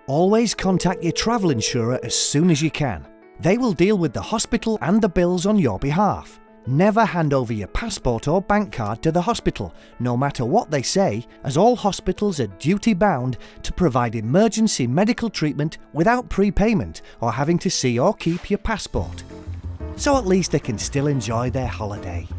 Always contact your travel insurer as soon as you can. They will deal with the hospital and the bills on your behalf. Never hand over your passport or bank card to the hospital, no matter what they say, as all hospitals are duty-bound to provide emergency medical treatment without prepayment or having to see or keep your passport. So at least they can still enjoy their holiday.